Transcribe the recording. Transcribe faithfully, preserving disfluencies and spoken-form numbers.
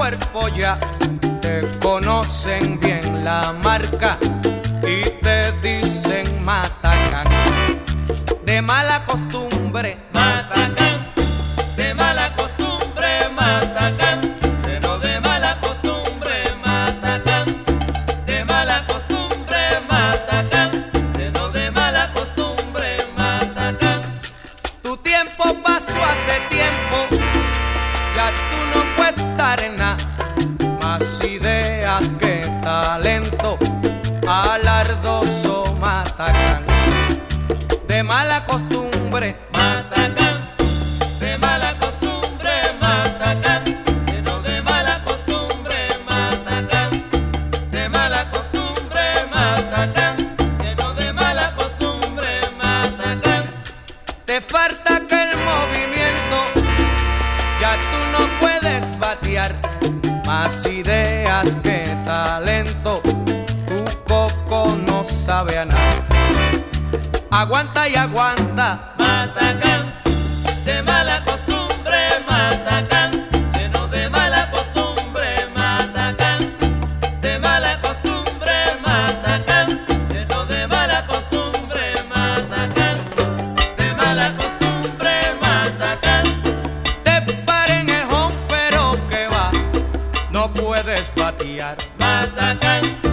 cuerpo ya te conocen bien la marca y te dicen Matacán. De mala costumbre, Matacán, de mala costumbre, Matacán, pero de mala costumbre, Matacán, de mala costumbre, Matacán, pero de mala costumbre, Matacán. Tu tiempo pasó hace tiempo, ya tú no puedes estar en nada. Más ideas que talento, alardoso Matacán. De mala costumbre, Matacán, de mala costumbre, Matacán, pero de mala costumbre, Matacán, de mala costumbre, Matacán, pero de mala costumbre, Matacán. te falta que el movimiento, ya tú no puedes batear. Más ideas que talento, tu coco no sabe a nada. Aguanta y aguanta, Matacán, de mala costumbre, Matacán, lleno de mala costumbre, Matacán, de mala costumbre, Matacán, lleno de mala costumbre, Matacán, de mala costumbre, Matacán. te paren en el home pero que va, no puedes batear. Matacán.